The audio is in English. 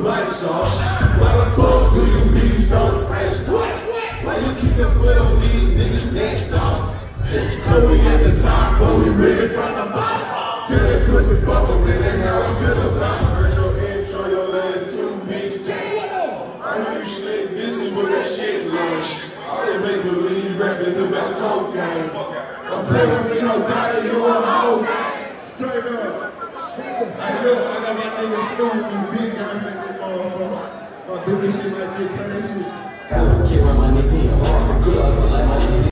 lights off? Why the fuck do you be so fresh? Why you keep your foot on these niggas' neck, dog? Coming at the top, only ripping from the bottom. Tell that pussy fuck them, then that's how I feel about it. Heard your intro, your last 2 weeks. I hear you slick, this is what that shit like. All they make believe rapping about cocaine. I'm playing with me, no body, you a hoe. Straight up. Hey, look, I got my nigga Snoop, you big guy, make this motherfucker. I'll do this shit like this, play that shit.